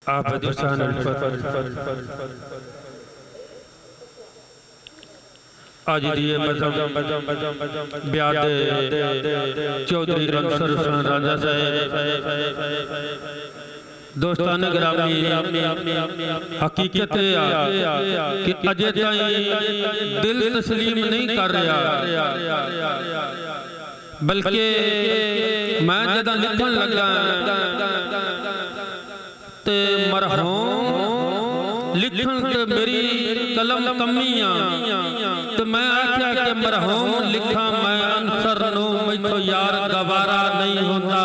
आप आज दिए ब्याह चौधरी रणसर राजा साहब दोस्तान ग्रामी हकीकत कि अजे ताईं दिल तस्लीम नहीं कर रहा, बल्कि मैं जदा लिखन लगा ते मरहूम लिखन ते मेरी कलम कमियां तो मैं आख्या कि मरहूम लिखा मैं अंसर नो मैथो यार गवारा नहीं होता,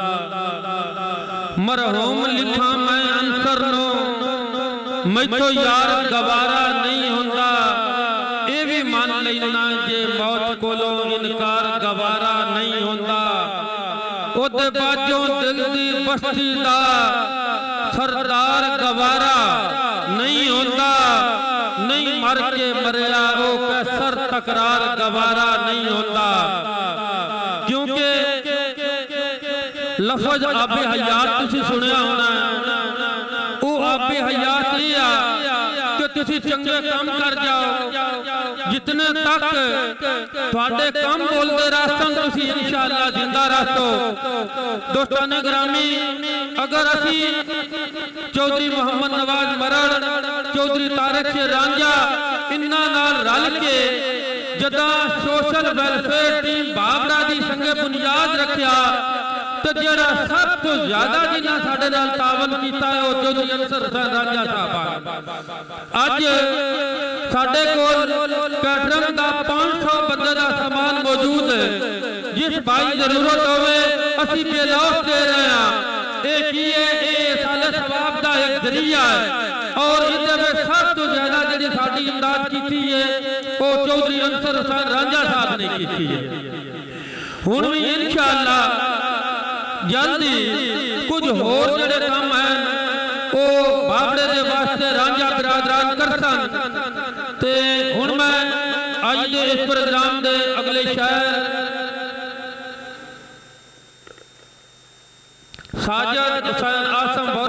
मरहूम लिखा मैं अंसर नो मैथो यार गवारा नहीं होता। ये भी मान लेना जे मौत कोलो इनकार गवारा नहीं होता। ओदे बाजों दिल दी बस्ती दा सरदार गवारा नहीं होता, नहीं मर के मरिया ओ कैसर तकरार गवारा नहीं होता। क्योंकि लफज आबे हयात तुसी सुनिया होना, वो आबे हयात ये आ कि तुसी चंगे काम कर जाओ, जितने तक थोड़े कम बोलते रास्तन तुसी इंशाअल्लाह जिंदा रहो। दोस्तान ग्रामी अगर असी चौधरी मोहम्मद नवाज मरड़ चौधरी तारिक रांझा इन्ना नाल रल के जदा सोशल वेलफेयर टीम बाबरा की संगे बुनियाद रखा तो जरा सब तो ज्यादा जिन्हें साडे नाल तावन कीता है वो चौधरी अंसर रांझा साहब। अज साडे कोल कैटरिंग का 500 बंदे का सामान मौजूद है, जिस भाई जरूरत होवे असी बेलौस दे रहे हैं। सवाब का एक जरिया है और इहदे सब तो ज्यादा जी साडी इमदाद की है वो चौधरी अंसर रांझा साहब ने की है। हुण भी इंशाअल्लाह जल्दी कुछ होर जिहड़े काम हैं वो बाबड़े दे वास्ते रांझा बिरादरान करसन ते हुण मैं अज दे इस प्रोग्राम दे अगले शायर साजद आसम